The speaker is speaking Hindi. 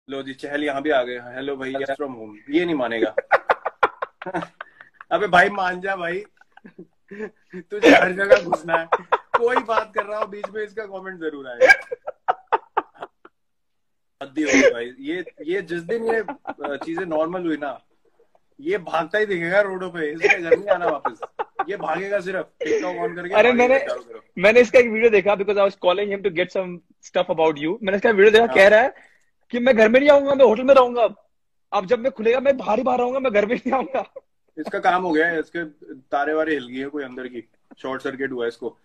लो जी, चहल यहाँ भी आ गए। हेलो भाई, यस फ्रॉम होम। ये नहीं मानेगा। अबे भाई मान जा भाई। तुझे हर जगह घुसना है। कोई बात कर रहा हो, बीच में इसका कमेंट जरूर आएगा। हद्दी हो गई भाई। ये जिस दिन ये चीजें नॉर्मल हुई ना, ये भागता ही दिखेगा रोडों पे। इसने घर नहीं आना वापस। ये भागेगा, सिर्फ टिकटॉक ऑन करके अरे भागेगा मैंने चारों तरफ। मैंने इसका एक वीडियो देखा, because I was calling him to get some stuff about you. मैंने इसका वीडियो देखा, कह हाँ, रहा है कि मैं घर में नहीं आऊंगा, मैं होटल में रहूंगा। अब जब मैं खुलेगा मैं बाहर ही बाहर रहूंगा, मैं घर में नहीं आऊंगा। इसका काम हो गया है। इसके तारे वारे हिल गई है कोई अंदर की। शॉर्ट सर्किट हुआ है इसको।